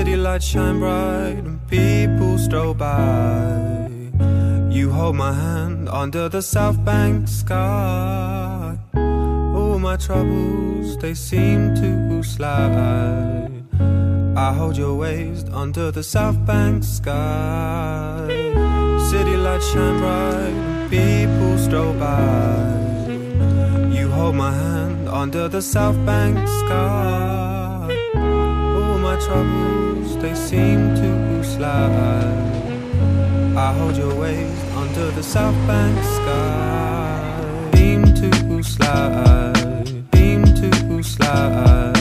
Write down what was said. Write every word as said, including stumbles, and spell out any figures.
City lights shine bright and people stroll by. You hold my hand under the South Bank sky. All my troubles, they seem to slide. I hold your waist under the South Bank sky. City lights shine bright and people stroll by. You hold my hand under the South Bank sky. All my troubles, they seem to slide. I hold your waist under the South Bank sky. Seem to slide, seem to slide.